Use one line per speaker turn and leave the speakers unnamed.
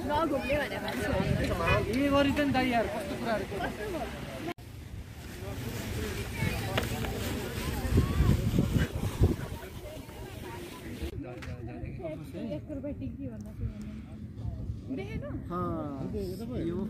नघुम्ने भने मान्छे
ए गरिन्छ नि दाइ यार कस्तो कुराहरु यो